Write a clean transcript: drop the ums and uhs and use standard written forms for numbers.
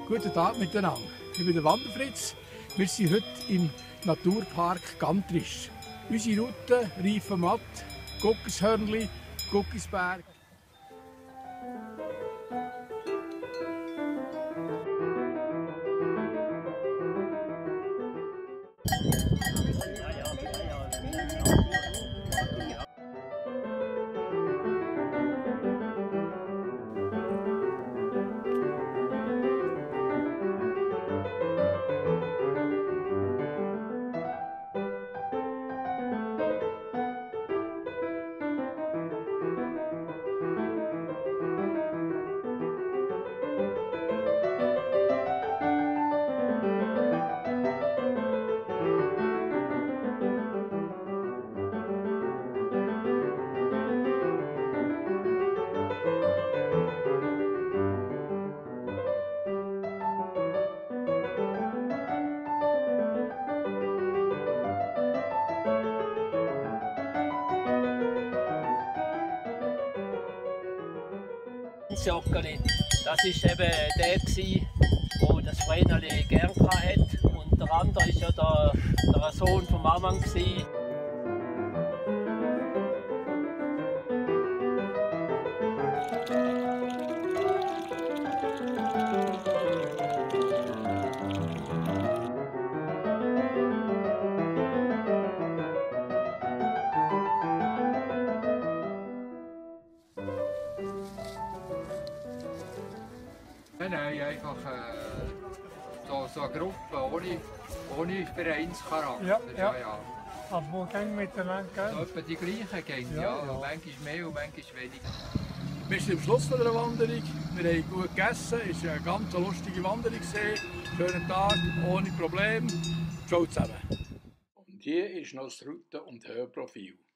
Guten Tag miteinander. Ich bin der Wanderfritz. Wir sind heute im Naturpark Gantrisch. Unsere Route Reifenmatt, Guckishörnli, Guckisberg. Joggeli, das war eben der, der das Vreneli gern hatte. Und der andere war ja der Sohn vom Ammann. Nein, einfach so eine Gruppe ohne Vereinscharakter. Ja. Aber wo gehen wir miteinander? So etwa die gleichen Gänge, ja. Manchmal mehr und manchmal weniger. Wir sind am Schluss der Wanderung. Wir haben gut gegessen. Es war eine ganz lustige Wanderung. Schönen Tag, ohne Probleme. Ciao zusammen. Und hier ist noch das Route- und Höhenprofil.